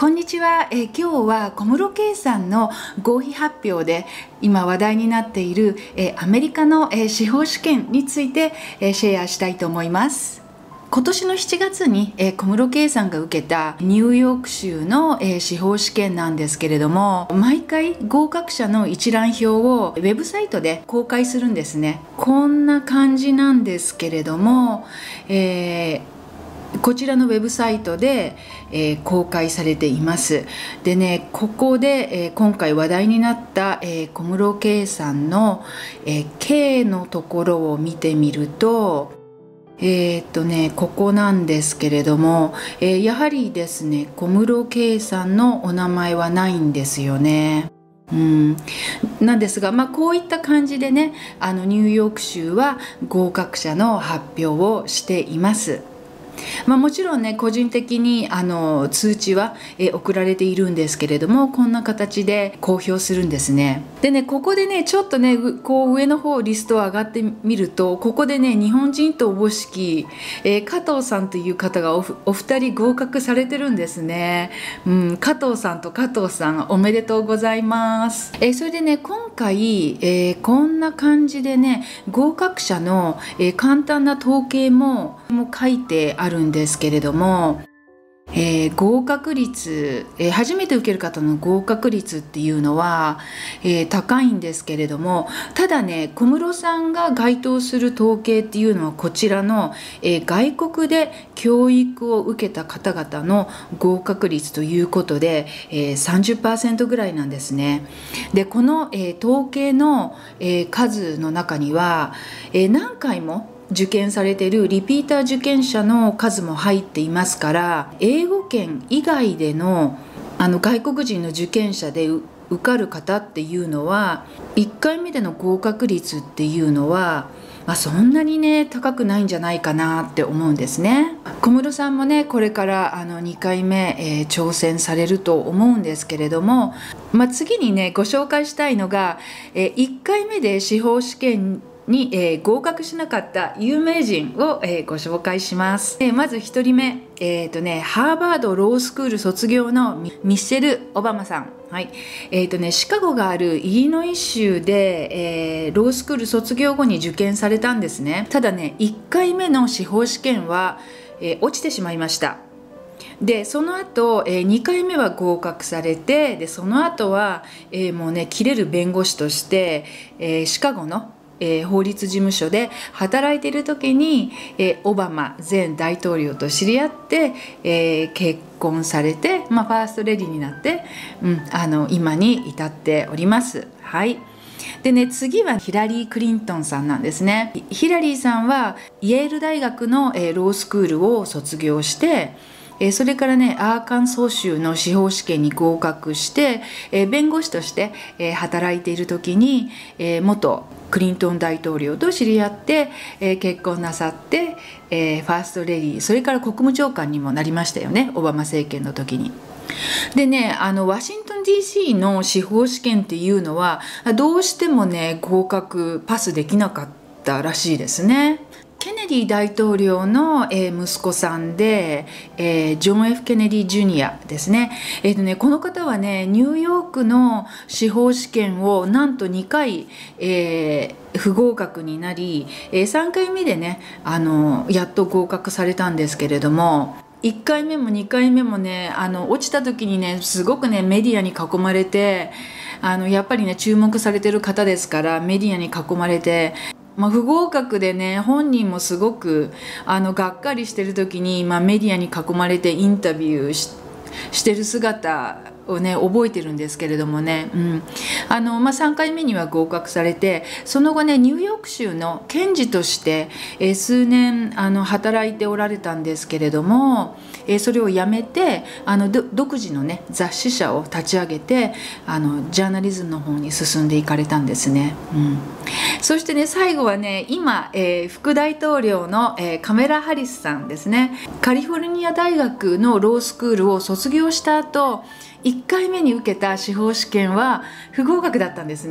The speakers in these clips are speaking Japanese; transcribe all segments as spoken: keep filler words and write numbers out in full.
こんにちは。えー今日は小室圭さんの合否発表で今話題になっている、えーアメリカの、えー司法試験について、えーシェアしたいと思います。今年のしちがつに、えー小室圭さんが受けたニューヨーク州の、えー司法試験なんですけれども、毎回合格者の一覧表をウェブサイトで公開するんですね。こんな感じなんですけれども、えーこちらのウェブサイトで、えー公開されています。でね、ここで、えー今回話題になった、えー小室圭さんの、えー K のところを見てみると、えーっとね、ここなんですけれども、えーやはりですね、小室圭さんのお名前はないんですよね。うん、なんですが、まあ、こういった感じでね、あのニューヨーク州は合格者の発表をしています。まあ、もちろんね、個人的にあの通知は、えー送られているんですけれども、こんな形で公表するんですね。でね、ここでね、ちょっとね、うこう上の方リストを上がってみると、ここでね、日本人とおぼしき、えー加藤さんという方がおふお二人合格されてるんですね。うん、加藤さんと加藤さんおめでとうございます。えーそれでね、今回、えーこんな感じでね、合格者の、えー簡単な統計もも書いてあるんですけれども、えー合格率、えー初めて受ける方の合格率っていうのは、えー高いんですけれども、ただね、小室さんが該当する統計っていうのはこちらの、えー外国で教育を受けた方々の合格率ということで、えーさんじゅっパーセントぐらいなんですね。で、この、えー統計の、えー数の中には、えー何回も受験されているリピーター受験者の数も入っていますから、英語圏以外でのあの外国人の受験者でう受かる方っていうのは、いっかいめでの合格率っていうのは、まあ、そんなにね高くないんじゃないかなって思うんですね。小室さんもね、これからあのにかいめ、えー挑戦されると思うんですけれども、まあ、次にねご紹介したいのが、えーいっかいめで司法試験に、えー合格しなかった有名人を、えーご紹介します。えーまずひとりめ、えーとね、ハーバードロースクール卒業のミミッシェル・オバマさん。はい。えーとね、シカゴがあるイリノイ州で、えーロースクール卒業後に受験されたんですね。ただね、いっかいめの司法試験は、えー落ちてしまいました。でその後、えーにかいめは合格されて、でその後は、えーもうね切れる弁護士として、えーシカゴのえー法律事務所で働いている時に、えーオバマ前大統領と知り合って、えー結婚されて、まあ、ファーストレディーになって、うん、あの今に至っております。はい。でね、次はヒラリー・クリントンさんなんですね。ヒラリーさんはイェール大学の、えーロースクールを卒業して、えーそれからね、アーカンソー州の司法試験に合格して、えー弁護士として、えー働いている時に、えー元クリントン大統領と知り合って、えー結婚なさって、えーファーストレディー、それから国務長官にもなりましたよね、オバマ政権の時に。でね、あのワシントン ディーシー の司法試験っていうのはどうしてもね合格パスできなかったらしいですね。ケネディ大統領の、えー息子さんで、えージョン・ F ・ケネディ・ジュニアですね。えーとね、この方はね、ニューヨークの司法試験をなんとにかい、えー不合格になり、えーさんかいめでね、あのやっと合格されたんですけれども、いっかいめもにかいめもね、あの落ちた時にね、すごくねメディアに囲まれて、あのやっぱりね注目されてる方ですから、メディアに囲まれて、まあ、不合格でね、本人もすごくあのがっかりしてる時に、まあ、メディアに囲まれてインタビューししてる姿をね覚えてるんですけれどもね、うんあのまあ、さんかいめには合格されて、その後ねニューヨーク州の検事として、えー数年あの働いておられたんですけれども、えーそれをやめて、あのど独自のね雑誌社を立ち上げて、あのジャーナリズムの方に進んでいかれたんですね。うんそしてね、最後はね、今、えー副大統領の、えーカメラ・ハリスさんですね。カリフォルニア大学のロースクールを卒業した後、いっかいめに受けた司法試験は不合格だったんですね。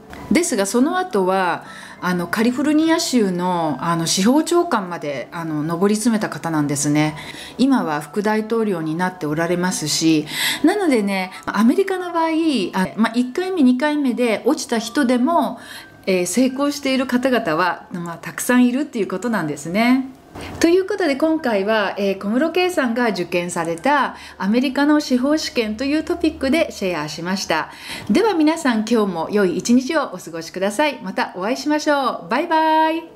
ですがその後はあのカリフォルニア州のあの司法長官まであの上り詰めた方なんですね。今は副大統領になっておられますし、なのでね、アメリカの場合あ、まあ、いっかいめにかいめで落ちた人でも、えー、成功している方々は、まあ、たくさんいるっていうことなんですね。ということで今回は、えー、小室圭さんが受験されたアメリカの司法試験というトピックでシェアしました。では皆さん今日も良い一日をお過ごしください。またお会いしましょう。バイバイ。